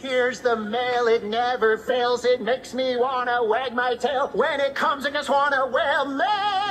Here's the mail, it never fails. It makes me wanna wag my tail. When it comes, I just wanna wail mail.